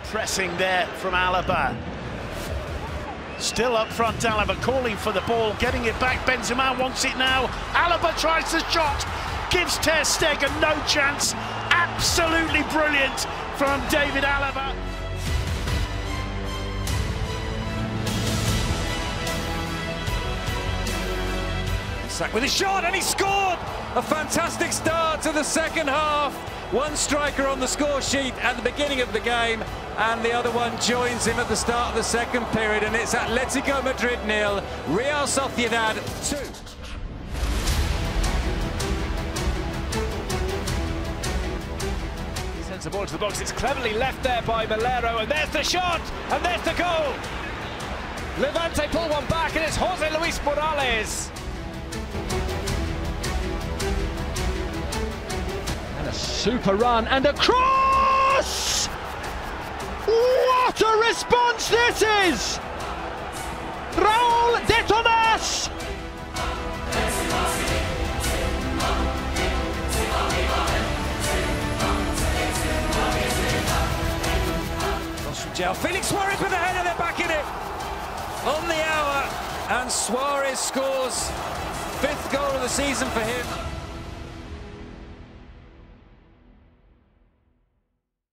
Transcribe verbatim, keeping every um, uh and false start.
pressing there from Alaba. Still up front, Alaba calling for the ball, getting it back. Benzema wants it now. Alaba tries the shot, gives Ter Stegen no chance. Absolutely brilliant from David Alaba. Sack with a shot, and he scored! A fantastic start to the second half. One striker on the score sheet at the beginning of the game, and the other one joins him at the start of the second period, and it's Atletico Madrid nil, Real Sociedad two. He sends the ball to the box, it's cleverly left there by Malero, and there's the shot, and there's the goal! Levante pull one back, and it's Jose Luis Morales. A super run and a cross! What a response this is! Raúl de Tomás! Felix Suarez with the header, they're back in it on the hour, and Suarez scores fifth goal of the season for him.